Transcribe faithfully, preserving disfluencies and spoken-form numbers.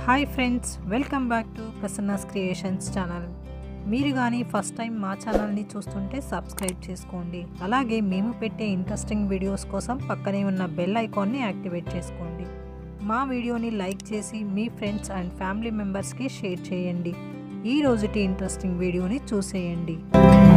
Hi friends, welcome back to Prasanna's creations channel. మీరు కానీ first time మా ఛానల్ని చూస్తుంటే సబ్స్క్రైబ్ చేసుకోండి. అలాగే మేము పెట్టే ఇంట్రెస్టింగ్ వీడియోస్ కోసం పక్కనే ఉన్న బెల్ ఐకాన్ని యాక్టివేట్ చేసుకోండి. మా వీడియోని లైక్ చేసి మీ ఫ్రెండ్స్ అండ్ ఫ్యామిలీ మెంబర్స్కి షేర్ చేయండి. ఈ రోజుటి ఇంట్రెస్టింగ్ వీడియోని చూసేయండి.